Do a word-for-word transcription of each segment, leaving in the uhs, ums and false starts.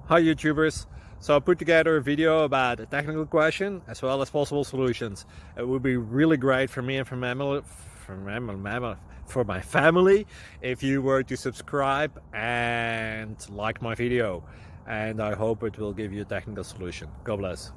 Hi YouTubers, so I put together a video about a technical question as well as possible solutions. It would be really great for me and for my family, for my, for my family if you were to subscribe and like my video, and I hope it will give you a technical solution. God bless.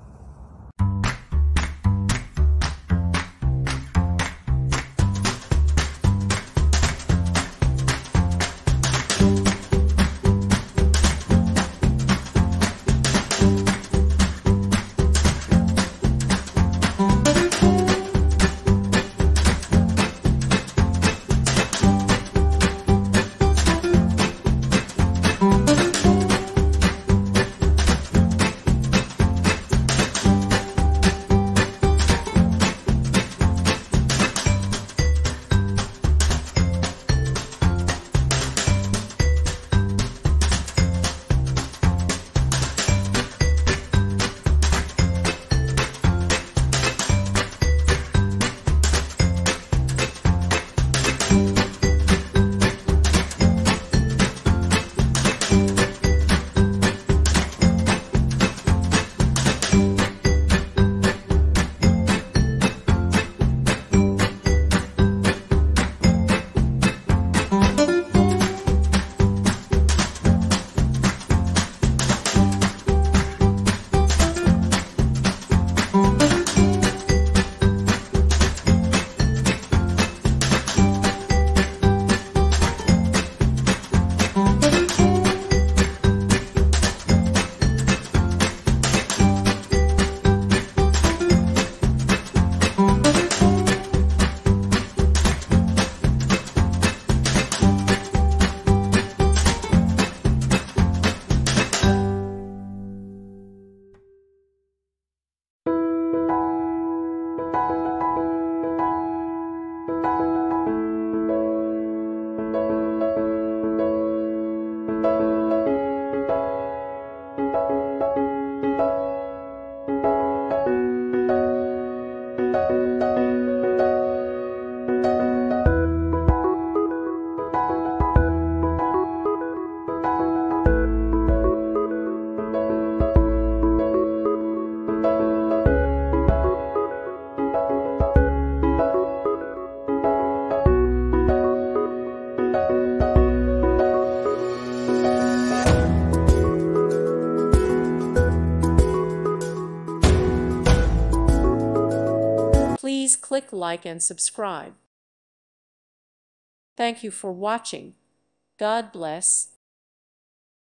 Please click like and subscribe. Thank you for watching. God bless.